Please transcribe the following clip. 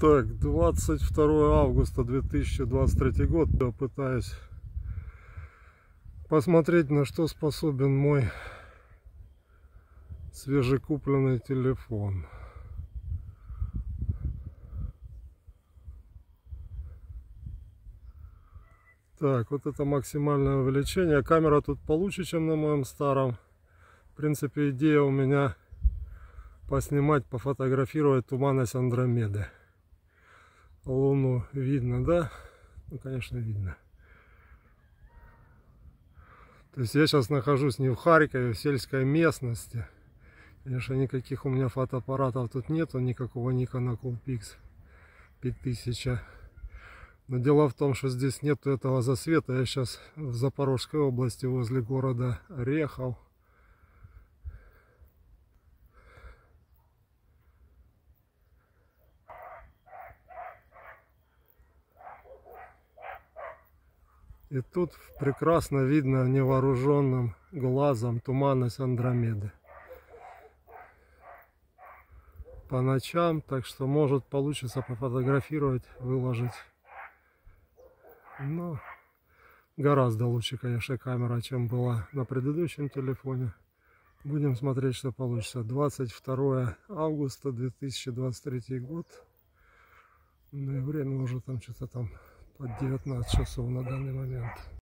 Так, 22 августа 2023 год. Я пытаюсь посмотреть, на что способен мой свежекупленный телефон. Так, вот это максимальное увеличение. Камера тут получше, чем на моем старом. В принципе, идея у меня поснимать, пофотографировать туманность Андромеды. Луну видно, да? Ну, конечно, видно. То есть я сейчас нахожусь не в Харькове, в сельской местности. Конечно, никаких у меня фотоаппаратов тут нету, никакого Nikon Coolpix 5000. Но дело в том, что здесь нету этого засвета. Я сейчас в Запорожской области, возле города Рехов. И тут прекрасно видно невооруженным глазом туманность Андромеды по ночам, так что может получится пофотографировать, выложить. Но гораздо лучше, конечно, камера, чем была на предыдущем телефоне. Будем смотреть, что получится. 22 августа 2023 год. Ну и время уже там что-то там под 19 часов на данный момент.